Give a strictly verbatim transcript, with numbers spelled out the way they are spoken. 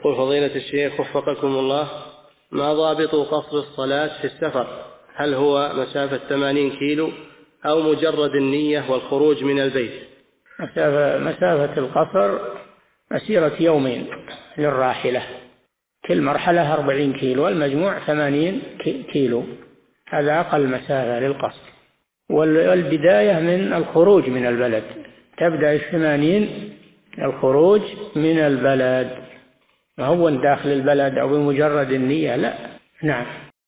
يقول فضيلة الشيخ وفقكم الله، ما ضابط قصر الصلاة في السفر؟ هل هو مسافة ثمانين كيلو أو مجرد النية والخروج من البيت؟ مسافة, مسافة القصر مسيرة يومين للراحلة، كل مرحلة أربعين كيلو، والمجموع ثمانين كيلو، هذا أقل مسافة للقصر. والبداية من الخروج من البلد، تبدأ الثمانين الخروج من البلد، ما هو داخل البلد أو بمجرد النية، لا. نعم.